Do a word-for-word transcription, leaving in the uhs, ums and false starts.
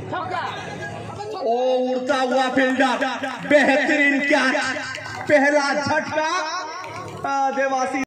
ओ उड़ता हुआ फील्डर, बेहतरीन कैच, पहला झटका देवासी।